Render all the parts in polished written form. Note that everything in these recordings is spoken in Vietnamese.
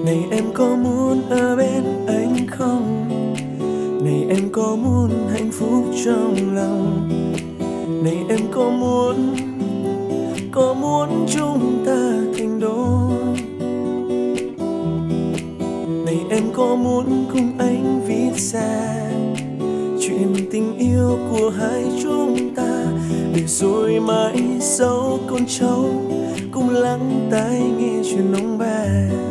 Này em có muốn ở bên anh không? Này em có muốn hạnh phúc trong lòng? Này em có muốn chúng ta thành đôi? Này em có muốn cùng anh viết ra chuyện tình yêu của hai chúng ta, để rồi mãi sau con cháu cùng lắng tai nghe chuyện ông bà.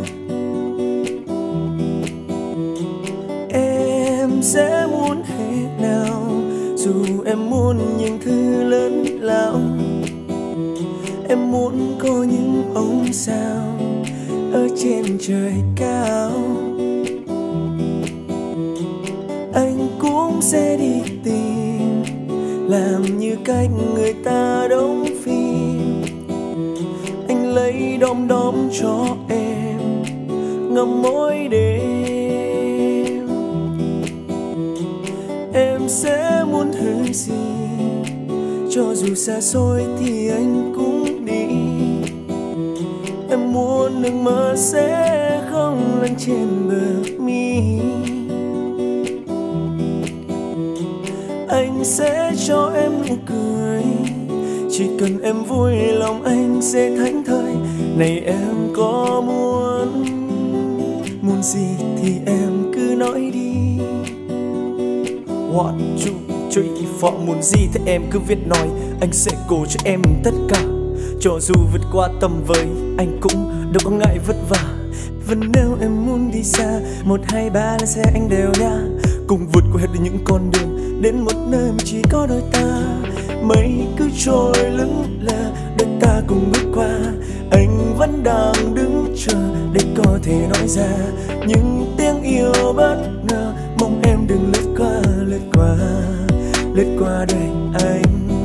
Em sẽ muốn thế nào dù em muốn những thứ lớn lao. Em muốn có những ông sao ở trên trời cao. Anh cũng sẽ đi tìm, làm như cách người ta đóng phim. Anh lấy đom đóm cho em ngắm mỗi đêm. Em sẽ muốn thứ gì cho dù xa xôi thì anh cũng đi. Em muốn nước mắt sẽ không lăn trên bờ mi. Anh sẽ cho em nụ cười, chỉ cần em vui lòng anh sẽ thảnh thơi. Này em có muốn gì thì em cứ nói đi. One, two, three, four. Muốn gì thì em cứ viết nói, anh sẽ cố cho em tất cả. Cho dù vượt qua tầm với, anh cũng đâu có ngại vất vả. Và nếu em muốn đi xa, 1, 2, 3 là xe anh đều nha. Cùng vượt qua hết được những con đường, đến một nơi mà chỉ có đôi ta. Mây cứ trôi lững lờ, đôi ta cùng bước qua. Anh vẫn đang đứng chờ để có thể nói ra những tiếng yêu bất ngờ. Mong em đừng lướt qua đời anh.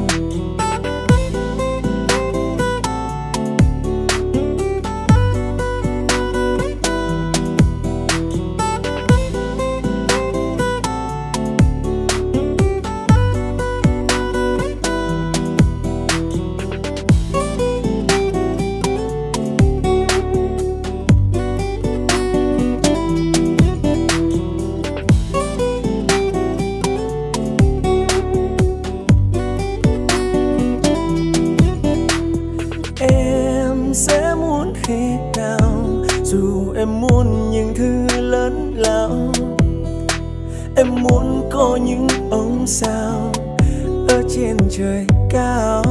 Sẽ muốn thế nào dù em muốn những thứ lớn lao. Em muốn có những ông sao ở trên trời cao.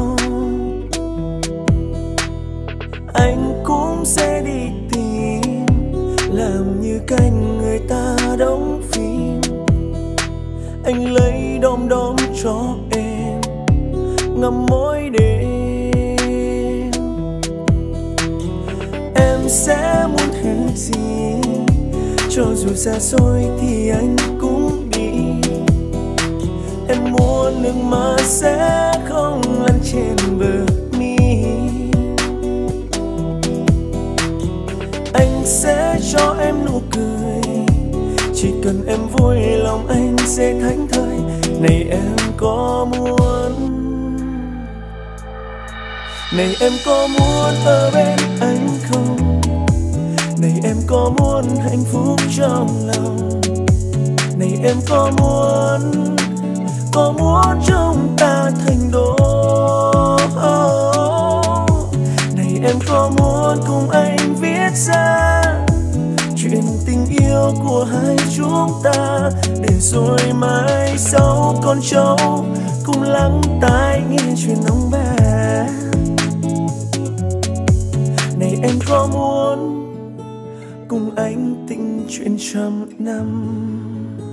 Anh cũng sẽ đi tìm, làm như cách người ta đóng phim. Anh lấy đom đóm cho em ngắm mỗi đêm. Em sẽ muốn thứ gì cho dù xa xôi thì anh cũng đi. Em muốn nước mắt sẽ không lăn trên bờ mi. Anh sẽ cho em nụ cười, chỉ cần em vui lòng anh sẽ thảnh thơi. Này em có muốn, này em có muốn ở bên anh không? Này em có muốn hạnh phúc trong lòng? Này em có muốn chúng ta thành đôi? Này em có muốn cùng anh viết ra chuyện tình yêu của hai chúng ta, để rồi mai sau con cháu cùng lắng tai nghe chuyện ông bà. Này em có muốn cùng anh tĩnh chuyện trăm năm?